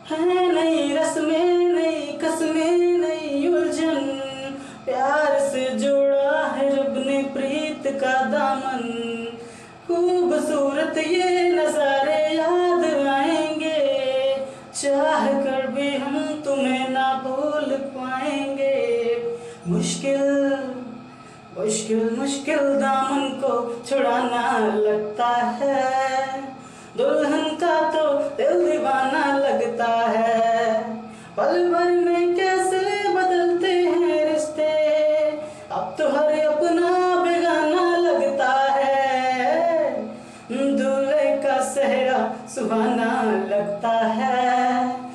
है नई रस्में, नई कसमें, नई उलझन, प्यार से जोड़ा है रब ने प्रीत का दामन। खूबसूरत ये नज़ारे याद आएंगे, चाह कर भी हम तुम्हें ना भूल पाएंगे। मुश्किल मुश्किल मुश्किल दामन को छुड़ाना लगता है, दुल्हन का तो दिल दीवाना लगता है। पल भर में कैसे बदलते हैं रिश्ते, अब तो हर अपना बेगाना लगता है। दूल्हे का सेहरा सुहाना लगता है।